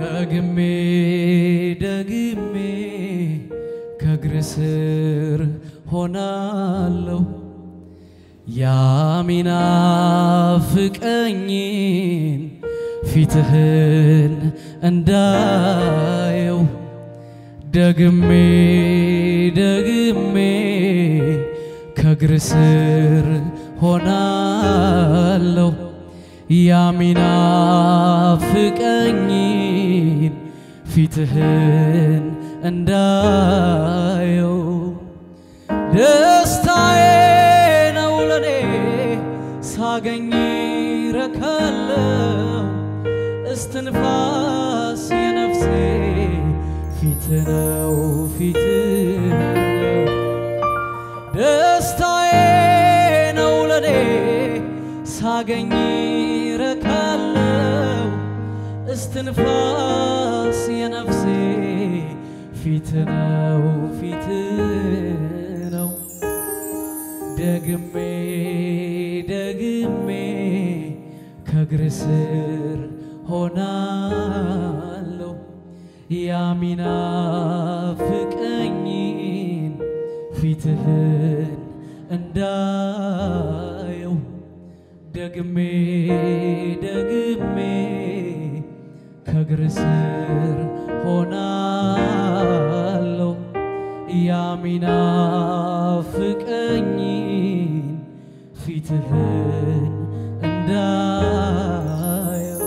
ደግሜ ደግሜ ከእግር ስር ሆናለሁ የሚናፍቀኝን ፊትህን እንዳየው ደግሜ ደግሜ ከእግር ስር ሆናለሁ የሚናፍቀኝን ፊትህን እንዳየው ደስታዬ ነው ለኔ ሳገኝ ረካለሁ እስትንፋስ የነፍሴ ፊት ነው ፊት ነው ደስታዬ ነው ለኔ ሳገኝ ረካለሁ እስትንፋስ የነፍሴ ፊት ነው ፊት ነው ደግሜ ደግሜ ከእግር ስር ሆናለሁ የሚናፍቀኝን ፊትህን እንዳየው ደግሜ ደግሜ ከእግር ስር ሆናለሁ የሚናፍቀኝን ፊትህን እንዳየው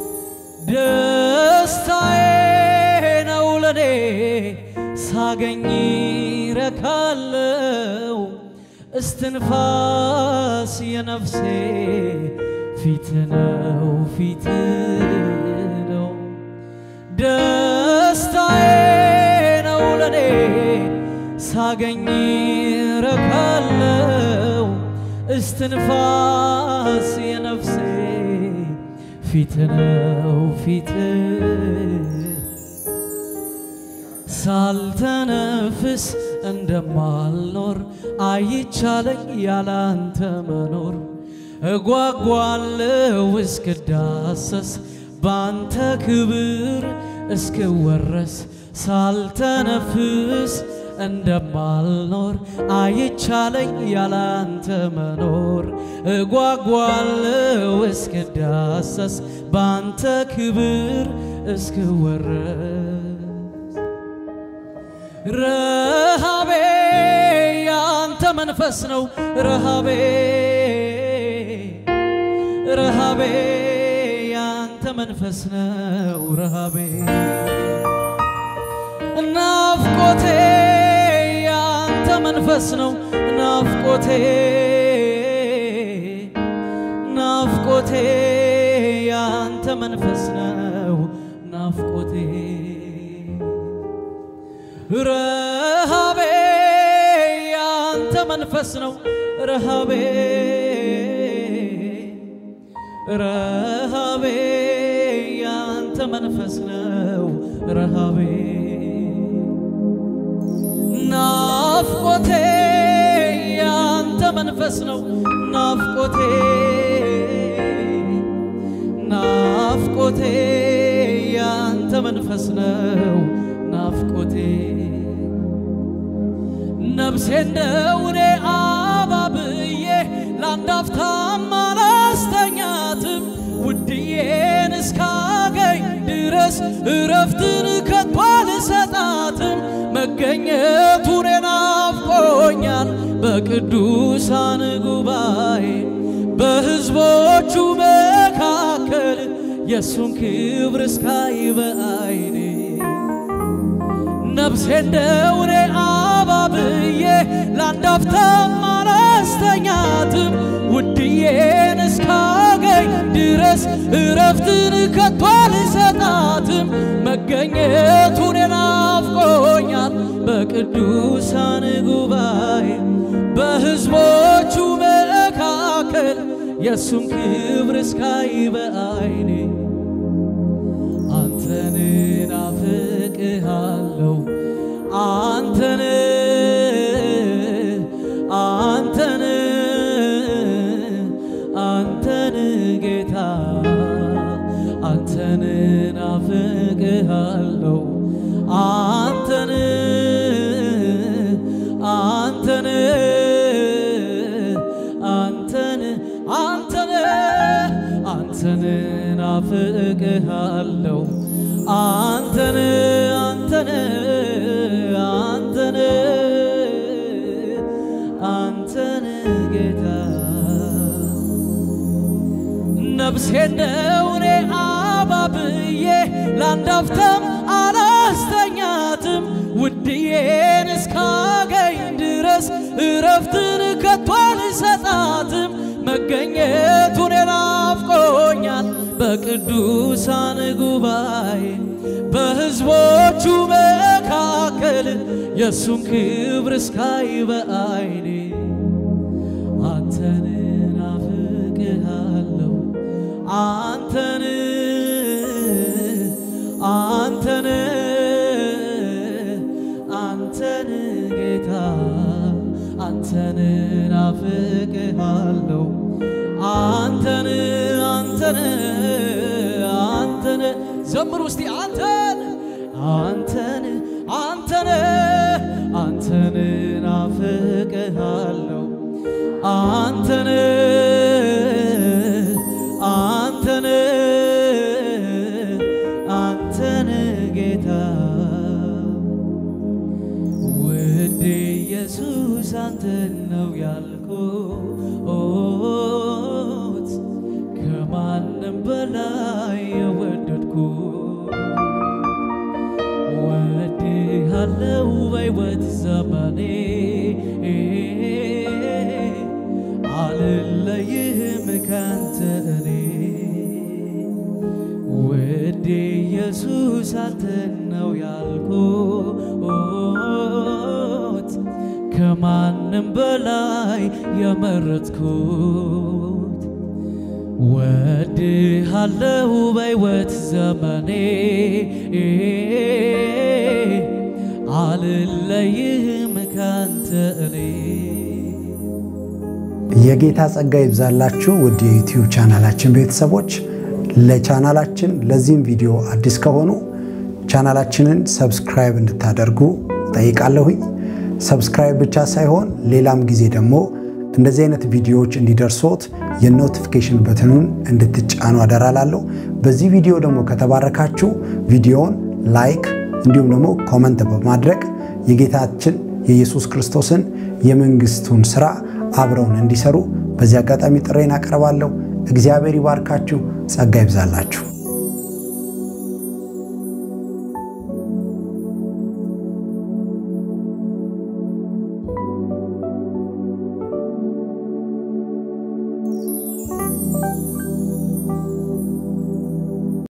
ደስታዬ ነው ለኔ ሳገኝ ረካለሁ እስትንፋስ የነፍሴ ፊት ነው ፊት ነው ደስታዬ ነው ለኔ ሳገኝ ረካለሁ እስትንፋስ የነፍሴ ፊት ነው ፊት ሳልተነፍስ እንደማልኖር አይቻለኝ ያላንተ መኖር እጓጓለሁ እስክዳሰስ ባንተ ክብር እስክወረስ ሳልተነፍስ እንደማልኖር አይቻለኝ ያላንተ መኖር እጓጓለሁ እስክዳሰስ ባንተ ክብር እስክወረስ ረሃቤ ያንተ መንፈስ ነው ረሃቤ ረሃቤ ያንተ መንፈስ ነው ረሃቤ ናፍቆቴ ያንተ መንፈስ ነው ናፍቆቴ ናፍቆቴ ያንተ መንፈስ ነው ናፍቆቴ ረሃቤ ያንተ መንፈስ ነው ረሃቤ ረሃቤ ያንተ መንፈስ ነው ረሃቤ ናፍቆቴ ያንተ መንፈስ ነው ናፍቆቴ ናፍቆቴ ያንተ መንፈስ ነው ናፍቆቴ ነፍሴ እንደውኔ አባብዬ ለአንድ አፍታም አላስተኛትም ውድዬን እስካገኝ ድረስ እረፍትን ከቶ አልሰጣትም መገኘቱን ናፍቆኛል በቅዱሳን ጉባኤ በሕዝቦቹ መካከል የሱን ክብር እስካይ በዓይኔ ነፍሴ እንደውኔ አባብዬ ለአንድ አፍታም አላስተኛትም ውድዬን እስካገኝ ድረስ እረፍትን ከቶ አልሰጣትም መገኘቱን ናፍቆኛል በቅዱሳን ጉባኤ በሕዝቦቹ መካከል የሱን ክብር እስካይ በዓይኔ አንተን ናፍቄሃለሁ አንተን አንተን አንተን ጌታ አንተን ናፍቄ ናፍቅሃለሁ አንተን አንተን አንተን አንተን አንተን ናፍቅሃለሁ አንተን አንተን አንተን አንተን ጌታ ነፍሴ እንደውኔ አባብዬ ላንዳፍተም አላስተኛትም ውድዬን እስካገኝ ድረስ እረፍትን ከቶ አልሰጣትም መገኘቱን ናፍቆኛል በቅዱሳን ጉባኤ በሕዝቦቹ መካከል የሱን ክብር እስካይ በዓይኔ አንተን ናፍቅሃለሁ አንተን አንተን አንተን ጌታ አንተን ናፍቅሃለሁ አንተን አንተን አንተን ዘምሩ እስቲ አንተን አንተን አንተን አንተን ናፍቅሃለሁ አንተን አንተን አንተን ጌታ ውድ ኢየሱስ አንተን ነው ያልኩት ከማንም በላይ የወደድኩት ወድሃለሁ በሕይወት ዘመኔ አልለይህም ካንተ እኔ ውድ ኢየሱስ አንተን ነው ያልኩት ከማንም በላይ የመረጥኩት ወድሃለሁ በሕይወት ዘመኔ አልለይህም ካንተ እኔ የጌታ ጸጋ ይብዛላችሁ ውድ የዩቲዩብ ቻናላችን ቤተሰቦች ለቻናላችን ለዚህም ቪዲዮ አዲስ ከሆኑ ቻናላችንን ሰብስክራይብ እንድታደርጉ ጠይቃለሁኝ ሰብስክራይብ ብቻ ሳይሆን ሌላም ጊዜ ደግሞ እንደዚህ አይነት ቪዲዮዎች እንዲደርሶት የኖቲፊኬሽን በተኑን እንድትጫኑ አደራላለሁ በዚህ ቪዲዮ ደግሞ ከተባረካችሁ ቪዲዮውን ላይክ እንዲሁም ደግሞ ኮሜንት በማድረግ የጌታችን የኢየሱስ ክርስቶስን የመንግስቱን ሥራ አብረውን እንዲሰሩ በዚህ አጋጣሚ ጥሬን አቀርባለሁ እግዚአብሔር ይባርካችሁ ጸጋ ይብዛላችሁ